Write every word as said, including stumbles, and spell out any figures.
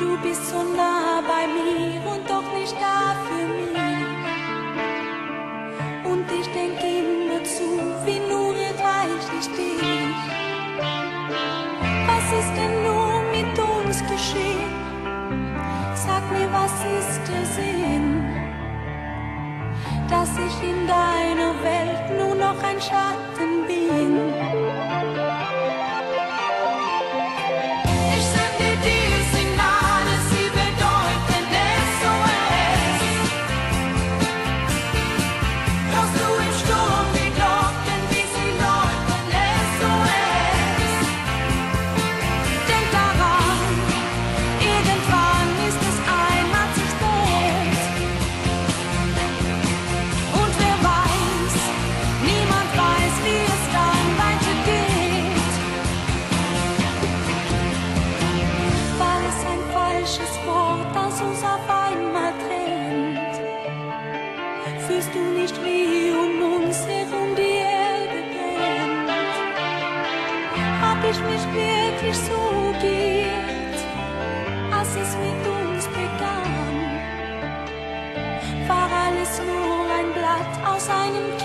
Du bist so nah bei mir und doch nicht da für mich. Und ich denk immer zu, wie nur erreich ich dich. Was ist denn nur mit uns geschehen? Sag mir, was ist der Sinn? Dass ich in deiner Welt nur noch ein Schatten bin. Fühlst du nicht, wie um uns herum die Erde brennt? Hab ich mich wirklich so geirrt, als es mit uns begann? War alles nur ein Blatt aus einem